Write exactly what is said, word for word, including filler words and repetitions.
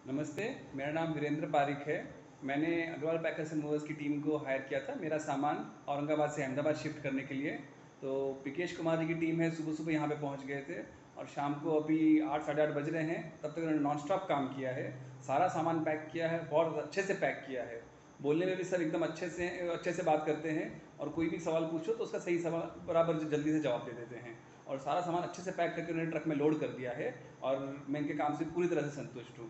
नमस्ते, मेरा नाम वीरेंद्र पारिक है। मैंने अग्रवाल पैकर्स एंड मूवर्स की टीम को हायर किया था मेरा सामान औरंगाबाद से अहमदाबाद शिफ्ट करने के लिए। तो पिकेश कुमार जी की टीम है, सुबह-सुबह यहाँ पे पहुँच गए थे और शाम को अभी आठ साढ़े आठ बज रहे हैं, तब तक उन्होंने नॉन स्टॉप काम किया है। सारा सामान पैक किया है, बहुत अच्छे से पैक किया है। बोलने में भी सर एकदम अच्छे से अच्छे से बात करते हैं और कोई भी सवाल पूछो तो उसका सही सवाल बराबर जल्दी से जवाब दे देते हैं। और सारा सामान अच्छे से पैक करके उन्होंने ट्रक में लोड कर दिया है और मैं इनके काम से पूरी तरह से संतुष्ट हूँ।